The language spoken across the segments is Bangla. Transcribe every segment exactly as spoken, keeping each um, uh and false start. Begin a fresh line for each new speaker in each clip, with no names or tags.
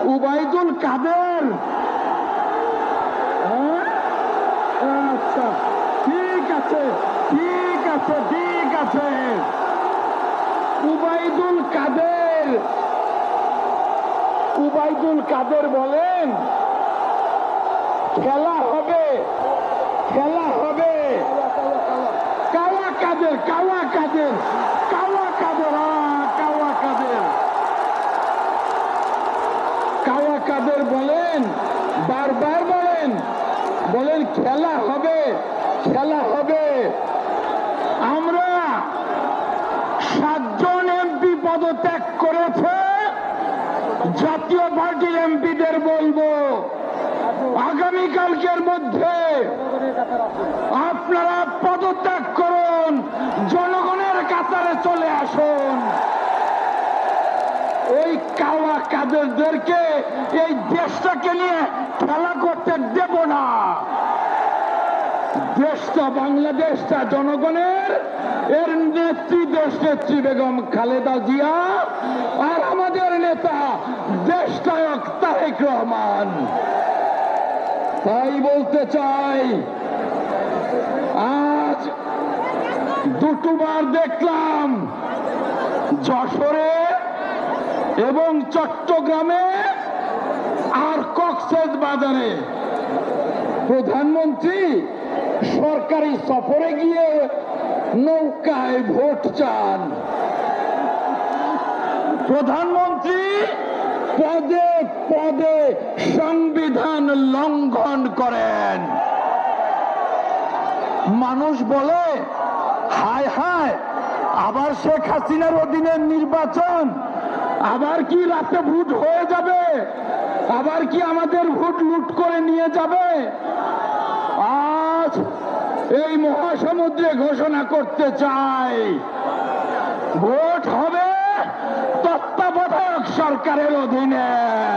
উবাইদুল কাদের। আচ্ছা ঠিক আছে ঠিক আছে ঠিক আছে উবাইদুল কাদের উবাইদুল কাদের বলেন খেলা হবে খেলা হবে কাওয়া কাদের কাওয়া কাদের কাওয়া কাদের কাওয়া কাদের কাওয়া কাদের বলেন বারবার বলেন বলেন খেলা হবে খেলা হবে। আমরা সাতজন এমপি পদত্যাগ করেছে, জাতীয় পার্টির এমপিদের বলবো আগামীকালকের মধ্যে আপনারা পদত্যাগ করুন, জনগণের কাতারে চলে আসুন। ওই কাওয়া কাদেরদেরকে এই দেশটাকে নিয়ে খেলা করতে দেব না। দেশটা বাংলাদেশটা জনগণের, এর নেত্রী দেশ নেত্রী বেগম খালেদা জিয়া আর আমাদের নেতা দেশনায়ক তারেক রহমান। তাই বলতে চাই, আজ দুটোবার দেখলাম যশোরে এবং চট্টগ্রামে আর কক্সবাজারে প্রধানমন্ত্রী সরকারি সফরে গিয়ে নৌকায় ভোট চান। প্রধানমন্ত্রী পদে পদে সংবিধান লঙ্ঘন করেন। মানুষ বলে হায় হায়, আবার শেখ হাসিনার অধীনে নির্বাচন, আবার কি রাতে ভোট হয়ে যাবে, আবার কি আমাদের ভোট লুট করে নিয়ে যাবে। আজ এই মহাসমুদ্রে ঘোষণা করতে চাই, ভোট হবে তত্ত্বাবধায়ক সরকারের অধীনে।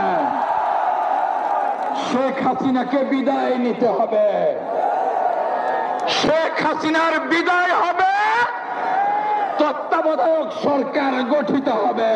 শেখ হাসিনাকে বিদায় নিতে হবে, শেখ হাসিনার বিদায় হবে, তত্ত্বাবধায়ক সরকার গঠিত হবে।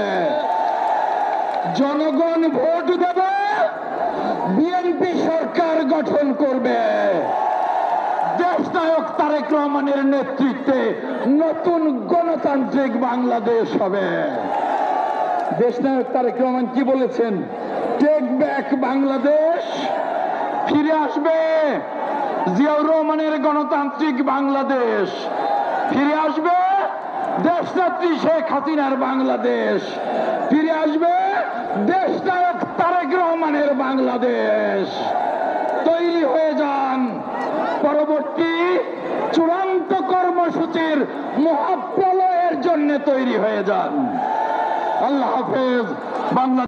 জনগণ ভোট দেবে, বিএনপি সরকার গঠন করবে। দেশনায়ক তারেক রহমানের নেতৃত্বে নতুন গণতান্ত্রিক বাংলাদেশ হবে। দেশনায়ক তারেক রহমান কি বলেছেন? টেক ব্যাক বাংলাদেশ, ফিরে আসবে জিয়াউর রহমানের গণতান্ত্রিক বাংলাদেশ, ফিরে আসবে দেশনেত্রী শেখ হাসিনার বাংলাদেশ, ফিরে আসবে দেশনায়ক তারেক রহমানের বাংলাদেশ। তৈরি হয়ে যান, পরবর্তী চূড়ান্ত কর্মসূচির মহাপ্রলয়ের জন্য তৈরি হয়ে যান। আল্লাহ হাফেজ। বাংলা